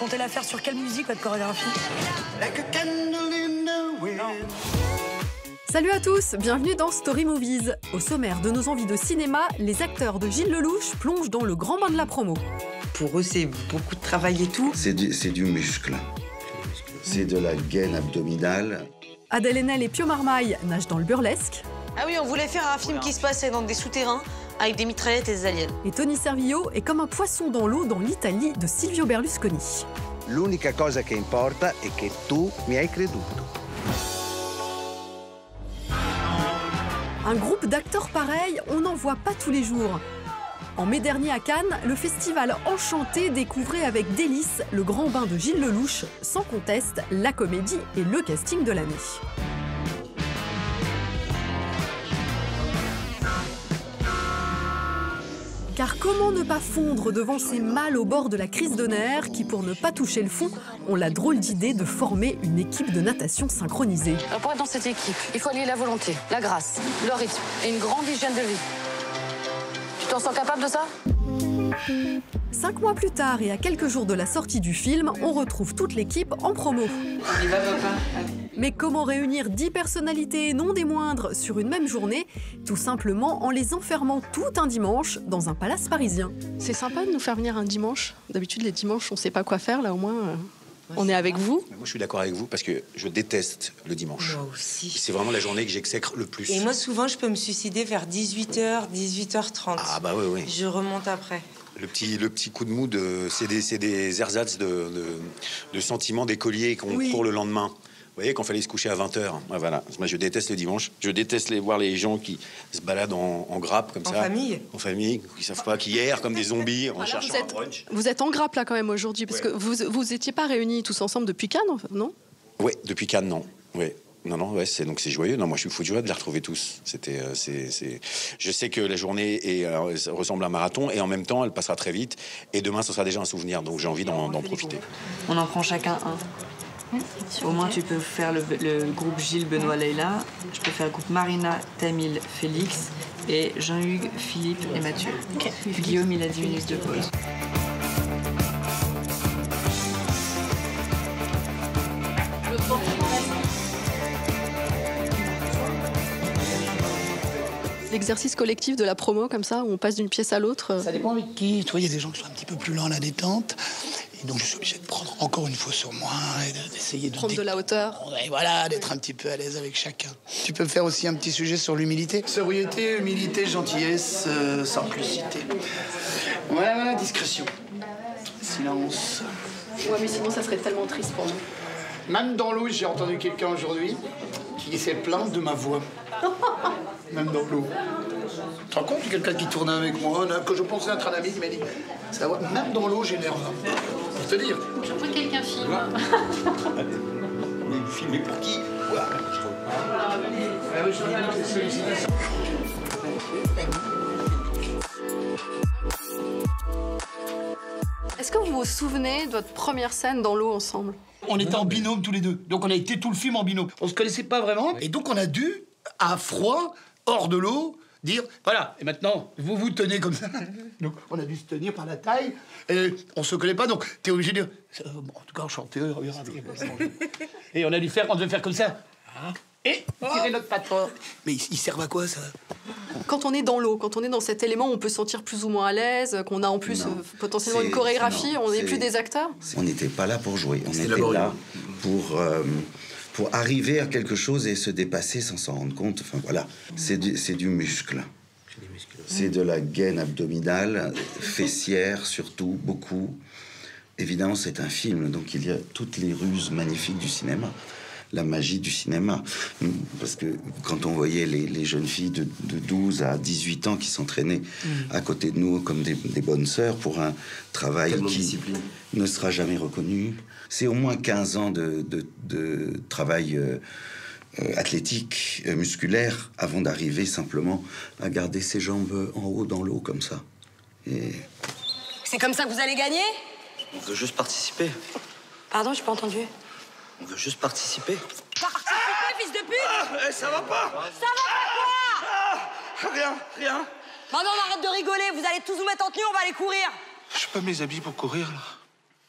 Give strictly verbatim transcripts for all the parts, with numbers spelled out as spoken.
comptez la faire sur quelle musique, votre chorégraphie? Salut à tous, bienvenue dans Story Movies. Au sommaire de nos envies de cinéma, les acteurs de Gilles Lelouch plongent dans le grand bain de la promo. Pour eux, c'est beaucoup de travail et tout. C'est du, c'est du muscle. C'est de la gaine abdominale. Adèle Haenel et Pio Marmaille nagent dans le burlesque. Ah oui, on voulait faire un film qui se passait dans des souterrains avec des mitraillettes et des aliens. Et Tony Servillo est comme un poisson dans l'eau dans l'Italie de Silvio Berlusconi. L'unica cosa che importa è che tu mi hai creduto. Un groupe d'acteurs pareil, on n'en voit pas tous les jours. En mai dernier à Cannes, le festival Enchanté découvrait avec délice le grand bain de Gilles Lelouch, sans conteste, la comédie et le casting de l'année. Car comment ne pas fondre devant ces mâles au bord de la crise de nerfs qui, pour ne pas toucher le fond, ont la drôle d'idée de former une équipe de natation synchronisée. Pour être dans cette équipe, il faut allier la volonté, la grâce, le rythme et une grande hygiène de vie. Tu t'en sens capable de ça? Cinq mois plus tard et à quelques jours de la sortie du film, on retrouve toute l'équipe en promo. On y va, papa? Mais comment réunir dix personnalités, non des moindres, sur une même journée? Tout simplement en les enfermant tout un dimanche dans un palace parisien. C'est sympa de nous faire venir un dimanche. D'habitude, les dimanches, on sait pas quoi faire. Là, au moins, euh, on est avec vous. Moi, je suis d'accord avec vous parce que je déteste le dimanche. Moi aussi. C'est vraiment la journée que j'exècre le plus. Et moi, souvent, je peux me suicider vers dix-huit heures, dix-huit heures trente. Ah bah oui, oui. Je remonte après. Le petit, le petit coup de mou, de, c'est des, c'est des ersatz de, de, de sentiments d'écoliers qu'on Oui. court le lendemain. Vous voyez, quand il fallait se coucher à vingt heures. Ouais, voilà. Moi, je déteste le dimanche. Je déteste les, voir les gens qui se baladent en, en grappe, comme En ça. famille. En famille, qui savent pas, qui errent comme des zombies en Voilà, cherchant vous êtes, un brunch. vous êtes en grappe, là, quand même, aujourd'hui. Parce Ouais. que vous vous étiez pas réunis tous ensemble depuis Cannes, en fait, non? Oui, depuis Cannes, non. Ouais. Non, non, ouais, c'est donc c'est joyeux. Non, moi, je suis fou de joie de les retrouver tous. C'était, euh, c'est, c'est. Je sais que la journée est, euh, ça ressemble à un marathon et en même temps, elle passera très vite. Et demain, ce sera déjà un souvenir. Donc, j'ai envie d'en, d'en profiter. On en prend chacun un. Au moins, tu peux faire le, le groupe Gilles, Benoît, Leïla. Je peux faire le groupe Marina, Tamil, Félix. Et Jean-Hugues, Philippe et Mathieu. Okay. Guillaume, il a dix minutes de pause. L'exercice collectif de la promo, comme ça, où on passe d'une pièce à l'autre. Ça dépend avec qui. Tu vois, il y a des gens qui sont un petit peu plus lents à la détente. Et donc, je suis obligé de prendre encore une fois sur moi et d'essayer de... Prendre de la hauteur. Et voilà, d'être un petit peu à l'aise avec chacun. Tu peux faire aussi un petit sujet sur l'humilité. Sobriété, humilité, gentillesse, euh, simplicité. Voilà, voilà, discrétion. Silence. Ouais, mais sinon, ça serait tellement triste pour nous. Même dans l'eau, j'ai entendu quelqu'un aujourd'hui qui s'est plaint de ma voix. Même dans l'eau. Tu te rends compte, quelqu'un qui tournait avec moi, que je pensais être un ami, qui m'a dit ça va, même dans l'eau, j'ai nerveux. Pour te dire. Je crois que quelqu'un filme. Mais filmer pour qui? Est-ce que vous vous souvenez de votre première scène dans l'eau ensemble? On était en binôme tous les deux. Donc on a été tout le film en binôme. On se connaissait pas vraiment. Et donc on a dû, à froid, hors de l'eau, dire voilà, et maintenant, vous vous tenez comme ça. Donc on a dû se tenir par la taille. Et on se connaît pas, donc t'es obligé de dire bon, en tout cas, enchanté. Et on a dû faire, on devait faire comme ça. Et tirer notre patron. Mais il, il sert à quoi, ça? Quand on est dans l'eau, quand on est dans cet élément, on peut se sentir plus ou moins à l'aise, qu'on a en plus Non, euh, potentiellement c'est- une chorégraphie, non, on n'est c'est- plus des acteurs. On n'était pas là pour jouer. On C'était était laborieux. là pour, euh, pour arriver à quelque chose et se dépasser sans s'en rendre compte. Enfin, voilà. C'est du, c'est du muscle. C'est de la gaine abdominale, fessière surtout, beaucoup. Évidemment, c'est un film, donc il y a toutes les ruses magnifiques du cinéma. La magie du cinéma. Parce que quand on voyait les, les jeunes filles de, de douze à dix-huit ans qui s'entraînaient mmh. à côté de nous comme des, des bonnes sœurs pour un travail Tellement qui discipline. ne sera jamais reconnu. C'est au moins quinze ans de, de, de travail euh, euh, athlétique, euh, musculaire, avant d'arriver simplement à garder ses jambes en haut dans l'eau comme ça. Et... C'est comme ça que vous allez gagner? On veut juste participer. Pardon, j'ai pas entendu. On veut juste participer. Participer, fils de pute! Ah, ça va pas. Ça va pas quoi? Ah, rien, rien. Maintenant, on arrête de rigoler, vous allez tous vous mettre en tenue, on va aller courir. J'ai pas mes habits pour courir, là.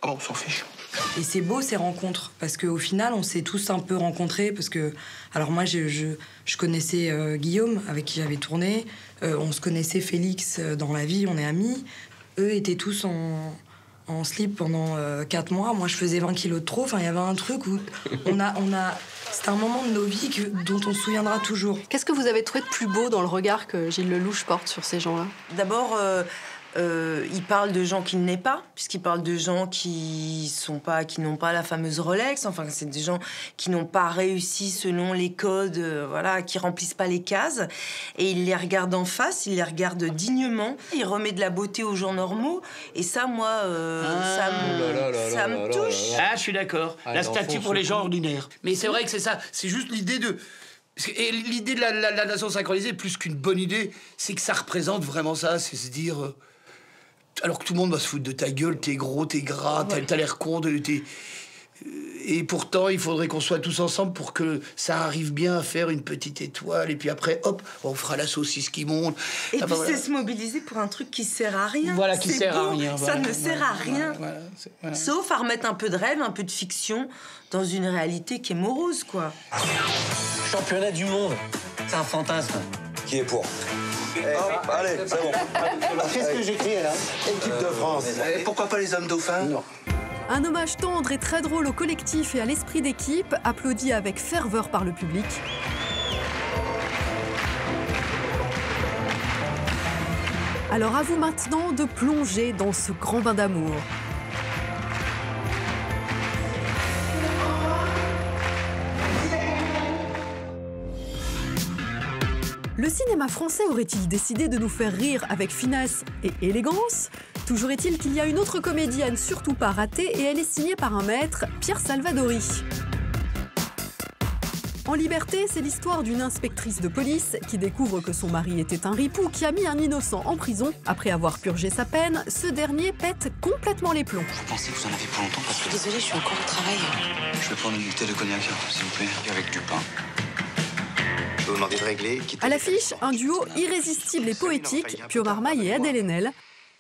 Oh, on s'en fiche. Et c'est beau ces rencontres, parce qu'au final, on s'est tous un peu rencontrés, parce que... Alors moi, je, je, je connaissais euh, Guillaume, avec qui j'avais tourné, euh, on se connaissait Félix euh, dans la vie, on est amis. Eux étaient tous en, en slip pendant euh, quatre mois, moi je faisais vingt kilos de trop, enfin il y avait un truc où on a... On a c'est un moment de nos vies que, dont on se souviendra toujours. Qu'est-ce que vous avez trouvé de plus beau dans le regard que Gilles Lelouch porte sur ces gens-là? D'abord... Euh... Euh, il parle de gens qu'il n'est pas, puisqu'il parle de gens qui sont pas, qui n'ont pas la fameuse Rolex. Enfin, c'est des gens qui n'ont pas réussi selon les codes, euh, voilà, qui remplissent pas les cases. Et il les regarde en face, il les regarde dignement. Il remet de la beauté aux gens normaux. Et ça, moi, euh, ah, ça me, là là là ça me touche. Ah, je suis d'accord. La statue pour les gens ordinaires. Mais c'est vrai que c'est ça. C'est juste l'idée de. Et l'idée de la, la, la nation synchronisée, plus qu'une bonne idée, c'est que ça représente vraiment ça. C'est se dire. Euh, Alors que tout le monde va se foutre de ta gueule, t'es gros, t'es gras, t'as, t'as l'air con, t'es... Et pourtant, il faudrait qu'on soit tous ensemble pour que ça arrive bien à faire une petite étoile. Et puis après, hop, on fera la saucisse qui monte. Et ah, puis voilà. C'est se mobiliser pour un truc qui sert à rien. Voilà, qui c'est sert beau. à rien. Ça voilà, ne voilà, sert à rien. Voilà, voilà, voilà. Sauf à remettre un peu de rêve, un peu de fiction dans une réalité qui est morose, quoi. Championnat du monde, c'est un fantasme. Qui est pour? Hey, hop, allez, c'est bon. Qu'est-ce que j'écris, là? Équipe de France. Et pourquoi pas les hommes dauphins? Non. Un hommage tendre et très drôle au collectif et à l'esprit d'équipe, applaudi avec ferveur par le public. Alors à vous maintenant de plonger dans ce grand bain d'amour. Le cinéma français aurait-il décidé de nous faire rire avec finesse et élégance? Toujours est-il qu'il y a une autre comédie à ne surtout pas rater et elle est signée par un maître, Pierre Salvadori. En liberté, c'est l'histoire d'une inspectrice de police qui découvre que son mari était un ripou qui a mis un innocent en prison. Après avoir purgé sa peine, ce dernier pète complètement les plombs. Vous pensez que vous en avez pour longtemps parce que... Désolée, je suis encore au travail. Je vais prendre une bouteille de cognac, s'il vous plaît, avec du pain. Je vais vous demander de régler. À l'affiche, un duo irrésistible et poétique, Pio Marmaille et Adèle Haenel.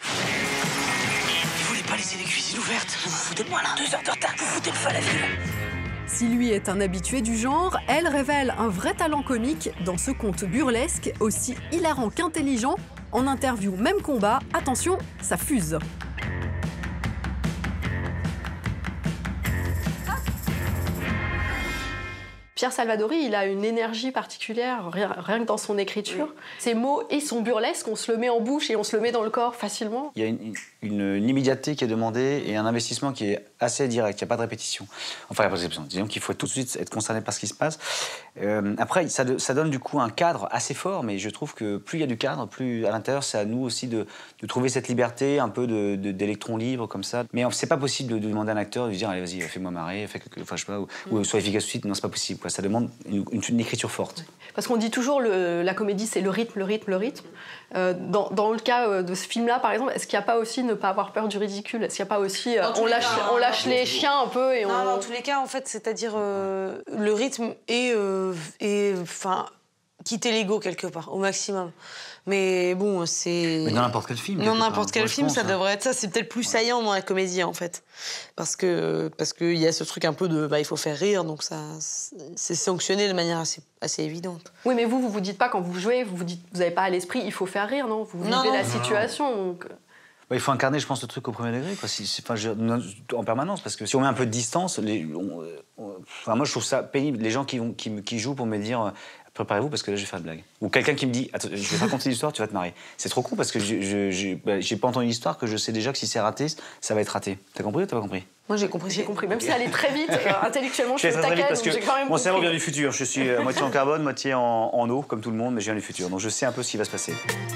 Vous voulez pas laisser les cuisines ouvertes? Vous vous foutez de moi là? Deux heures de retard, vous foutez le feu à la ville. Si lui est un habitué du genre, elle révèle un vrai talent comique dans ce conte burlesque, aussi hilarant qu'intelligent. En interview, même combat, attention, ça fuse. Pierre Salvadori, il a une énergie particulière, rien, rien que dans son écriture. Oui. Ses mots et son burlesque, on se le met en bouche et on se le met dans le corps facilement. Il y a une, une, une immédiateté qui est demandée et un investissement qui est assez direct, il n'y a pas de répétition. Enfin, il n'y a pas de répétition. Disons qu'il faut tout de suite être concerné par ce qui se passe. Euh, après, ça, ça donne du coup un cadre assez fort, mais je trouve que plus il y a du cadre, plus à l'intérieur, c'est à nous aussi de, de trouver cette liberté, un peu de, de, d'électrons libres comme ça. Mais c'est pas possible de, de demander à un acteur de lui dire allez, vas-y, fais-moi marrer, fais quelque, enfin, je sais pas, ou, mm. ou sois efficace tout de suite. Non, c'est pas possible, quoi. Ça demande une, une, une écriture forte. Parce qu'on dit toujours le, la comédie, c'est le rythme, le rythme, le rythme. Euh, dans, dans le cas de ce film-là, par exemple, est-ce qu'il n'y a pas aussi ne pas avoir peur du ridicule? Est-ce qu'il n'y a pas aussi euh, on lâche, cas, on lâche les chiens un peu et on... Non, dans tous les cas, en fait, c'est-à-dire euh, le rythme et, euh, et enfin, quitter l'ego quelque part, au maximum. Mais bon, c'est... Mais dans n'importe quel film. Dans n'importe quel Moi, film, pense, ça hein. devrait être ça. C'est peut-être plus saillant dans la comédie, en fait. Parce que parce qu'il y a ce truc un peu de... Bah, il faut faire rire, donc ça, c'est sanctionné de manière assez, assez évidente. Oui, mais vous, vous vous dites pas, quand vous jouez, vous vous dites, vous n'avez pas à l'esprit, il faut faire rire, non? Vous vivez non, la non. situation, donc... Il faut incarner, je pense, le truc au premier degré, quoi. Si, si, enfin, je, en permanence, parce que si on met un peu de distance, les, on, on, enfin, moi je trouve ça pénible. Les gens qui, vont, qui, qui jouent pour me dire préparez-vous parce que là je vais faire une blague. Ou quelqu'un qui me dit attends, je vais te raconter l'histoire, tu vas te marrer. C'est trop con parce que je, je, je, bah, j'ai pas entendu l'histoire que je sais déjà que si c'est raté, ça va être raté. T'as compris ou t'as pas compris? Moi j'ai compris. J'ai compris, même si ça allait très vite, euh, intellectuellement je suis très, très vite parce que j'ai quand même mon cerveau compris. vient du futur. Je suis euh, moitié en carbone, moitié en, en eau, comme tout le monde, mais je viens du futur. Donc je sais un peu ce qui va se passer.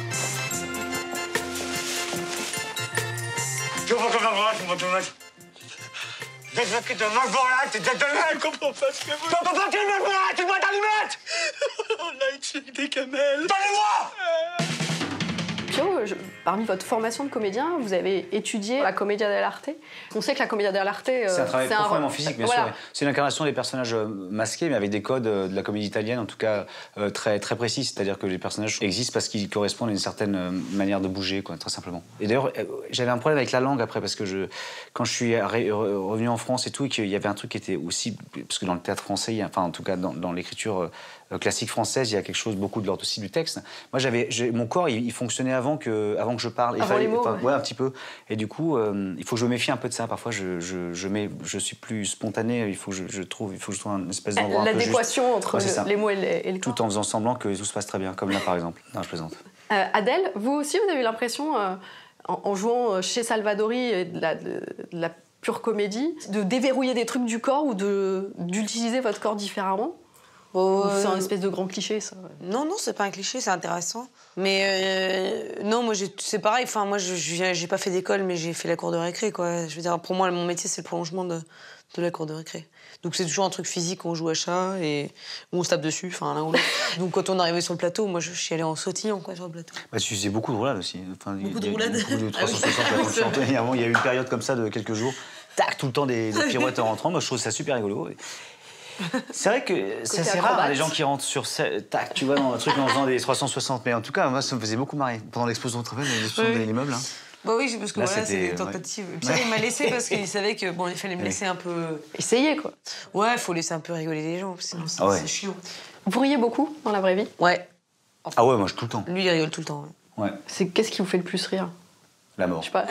Je vois comme un bras, je vois ton match. Dès que tu te manges pour là, tu te donnes mal. Je comprends pas ce que vous... Je comprends pas qu'il me là, tu dois t'allumer. On a une chic des camels. Donnez-moi. Fio, je, parmi votre formation de comédien, vous avez étudié la commedia dell'arte. On sait que la commedia dell'arte... Euh, c'est un travail profondément un... physique, bien voilà. sûr. C'est l'incarnation des personnages masqués, mais avec des codes de la comédie italienne, en tout cas euh, très, très précis. C'est-à-dire que les personnages existent parce qu'ils correspondent à une certaine manière de bouger, quoi, très simplement. Et d'ailleurs, j'avais un problème avec la langue après, parce que je, quand je suis revenu en France et tout, et qu'il y avait un truc qui était aussi... Parce que dans le théâtre français, enfin en tout cas dans, dans l'écriture euh, classique française, il y a quelque chose, beaucoup de l'ordre aussi du texte. Moi, j'avais, mon corps, il, il fonctionnait avant que, avant que je parle. Avant il fallait, les mots, enfin, ouais. ouais, un petit peu. Et du coup, euh, il faut que je me méfie un peu de ça. Parfois, je, je, je, mets, je suis plus spontané. Il faut que je, je trouve, il faut que je trouve une espèce d'endroit un peu juste. L'adéquation entre ouais, le, les mots et, les, et le corps. Tout en faisant semblant que tout se passe très bien, comme là, par exemple. Non, je plaisante. Euh, Adèle, vous aussi, vous avez eu l'impression, euh, en, en jouant chez Salvadori, et de la, de, de la pure comédie, de déverrouiller des trucs du corps ou de, d'utiliser votre corps différemment? Oh, c'est un espèce de grand cliché, ça. Non, non, c'est pas un cliché, c'est intéressant. Mais euh, non, moi, c'est pareil. Enfin, moi, je j'ai pas fait d'école, mais j'ai fait la cour de récré, quoi. Je veux dire, pour moi, mon métier, c'est le prolongement de, de la cour de récré. Donc, c'est toujours un truc physique, on joue à chat et on se tape dessus, enfin, l'un ou l'autre. Donc, quand on arrivait sur le plateau, moi, je suis allée en sautillant, quoi, sur le plateau. Bah, tu faisais beaucoup de roulades aussi. Enfin, beaucoup de roulades. Beaucoup de trois cent soixante, ah, oui. Quand tu il y a eu une période comme ça de quelques jours, tac, tout le temps des, des pirouettes en rentrant. Moi, je trouve ça super rigolo. C'est vrai que c'est assez rare, les gens qui rentrent sur scène, tac, tu vois, dans un truc en faisant des trois cent soixante. Mais en tout cas, moi, ça me faisait beaucoup marrer. Pendant l'explosion de travail, l'explosion oui. de l'immeuble. Hein. Bah oui, parce que là, voilà, c'est des tentatives. Ouais. Pierre, il m'a laissé parce qu'il savait que, bon, il fallait me laisser un peu... Essayer, quoi. Ouais, il faut laisser un peu rigoler les gens, sinon c'est ah ouais. chiant. Vous riez beaucoup dans la vraie vie? Ouais. Enfin, ah ouais, moi, je tout le temps. Lui, il rigole tout le temps. Ouais. C'est qu'est-ce qui vous fait le plus rire? La mort. Je sais pas.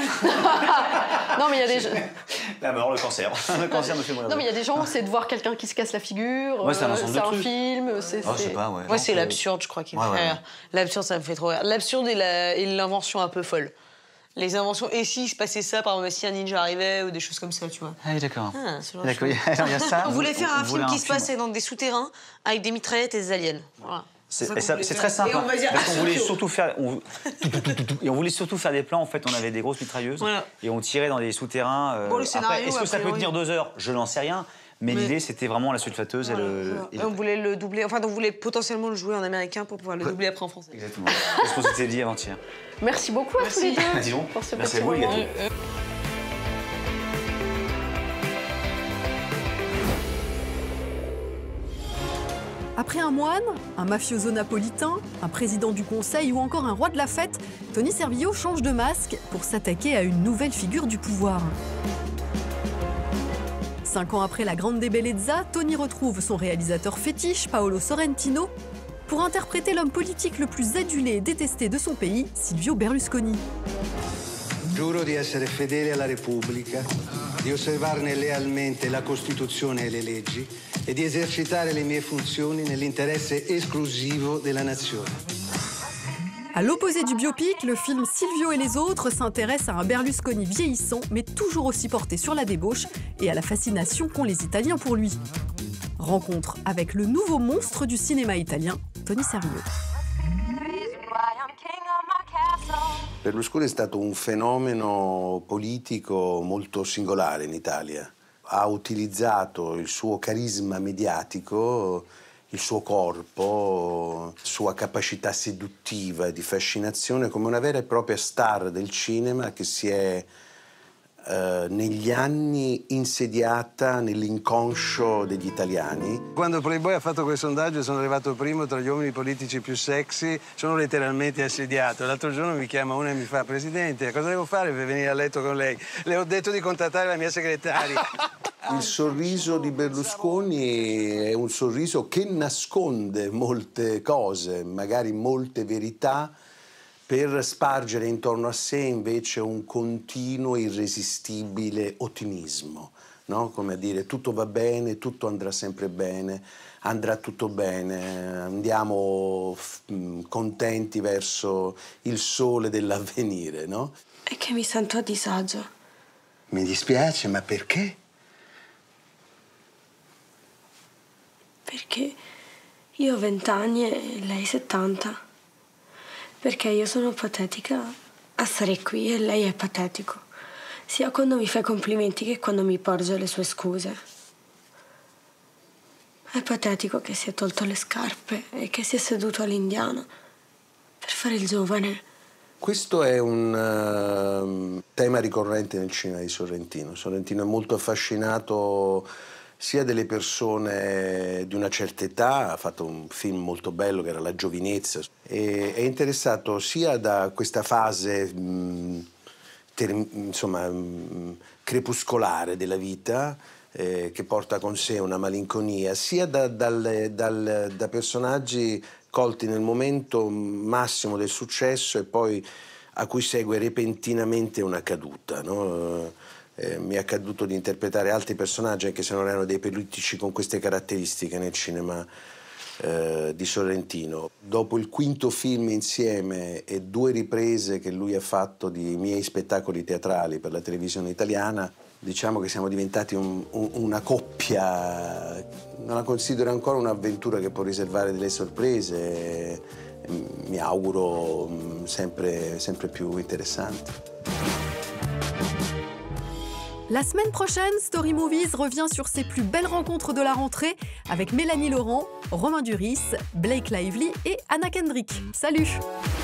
Non, mais il y a des gens... La mort, le cancer. Le cancer me fait mourir. Non, mais il y a des gens, c'est de voir quelqu'un qui se casse la figure. Ouais, c'est un ensemble euh, de trucs. un film. C'est oh, je sais pas, ouais. Moi, c'est l'absurde, je crois, qui me ouais, fait ouais. rire. L'absurde, ça me fait trop rire. L'absurde et l'invention un peu folle. Les inventions. Et si je passais ça, par exemple, si un ninja arrivait ou des choses comme ça, tu vois. Ah oui, d'accord. Ah, d'accord, il y a ça. On voulait faire un film qui un se film. passait dans des souterrains avec des mitraillettes et des aliens. Voilà. C'est très simple, hein, parce qu'on voulait surtout faire, on, et on voulait surtout faire des plans. En fait, on avait des grosses mitrailleuses voilà. et on tirait dans des souterrains. Euh, bon, le scénario, est-ce que ça peut tenir deux heures? Je n'en sais rien. Mais, mais... l'idée, c'était vraiment la sulfateuse. Voilà, et le, voilà. et et on voulait le doubler. Enfin, on voulait potentiellement le jouer en américain pour pouvoir le doubler après en français. Exactement. C'est ce qu'on s'était dit avant-hier. Merci beaucoup à tous les deux. Dis donc. Pour ce Merci petit à vous, les gars. Après un moine, un mafioso napolitain, un président du conseil ou encore un roi de la fête, Tony Servillo change de masque pour s'attaquer à une nouvelle figure du pouvoir. Cinq ans après La Grande Bellezza, Tony retrouve son réalisateur fétiche, Paolo Sorrentino, pour interpréter l'homme politique le plus adulé et détesté de son pays, Silvio Berlusconi. Giuro di essere fedele alla Repubblica, di osservarne lealmente la Costituzione e le leggi e di esercitare le mie funzioni nell'interesse esclusivo della nazione. À l'opposé du biopic, le film Silvio et les autres s'intéresse à un Berlusconi vieillissant, mais toujours aussi porté sur la débauche et à la fascination qu'ont les Italiens pour lui. Rencontre avec le nouveau monstre du cinéma italien, Tony Servillo. Berlusconi è stato un fenomeno politico molto singolare in Italia. Ha utilizzato il suo carisma mediatico, il suo corpo, la sua capacità seduttiva e di fascinazione come una vera e propria star del cinema che si è eh, negli anni insediata nell'inconscio degli italiani. Quando Playboy ha fatto quel sondaggio sono arrivato primo tra gli uomini politici più sexy, sono letteralmente assediato. L'altro giorno mi chiama una e mi fa: Presidente, cosa devo fare per venire a letto con lei? Le ho detto di contattare la mia segretaria. Il sorriso di Berlusconi è un sorriso che nasconde molte cose, magari molte verità, per spargere intorno a sé invece un continuo, irresistibile ottimismo, no? Come a dire tutto va bene, tutto andrà sempre bene, andrà tutto bene, andiamo contenti verso il sole dell'avvenire, no? È che mi sento a disagio. Mi dispiace, ma perché? Perché io ho vent'anni e lei settanta. Perché io sono patetica a stare qui e lei è patetico. Sia quando mi fa i complimenti che quando mi porge le sue scuse. È patetico che si è tolto le scarpe e che si è seduto all'indiano per fare il giovane Questo è un uh, tema ricorrente nel cinema di Sorrentino. Sorrentino è molto affascinato sia delle persone di una certa età, ha fatto un film molto bello che era La giovinezza, e è interessato sia da questa fase mh, ter, insomma, mh, crepuscolare della vita, eh, che porta con sé una malinconia, sia da, dal, dal, da personaggi colti nel momento massimo del successo e poi a cui segue repentinamente una caduta, no? Eh, mi è accaduto di interpretare altri personaggi, anche se non erano dei politici, con queste caratteristiche nel cinema eh, di Sorrentino. Dopo il quinto film insieme e due riprese che lui ha fatto di miei spettacoli teatrali per la televisione italiana, diciamo che siamo diventati un, un, una coppia. Non la considero ancora un'avventura che può riservare delle sorprese, mi auguro sempre, sempre più interessanti. La semaine prochaine, Story Movies revient sur ses plus belles rencontres de la rentrée avec Mélanie Laurent, Romain Duris, Blake Lively et Anna Kendrick. Salut!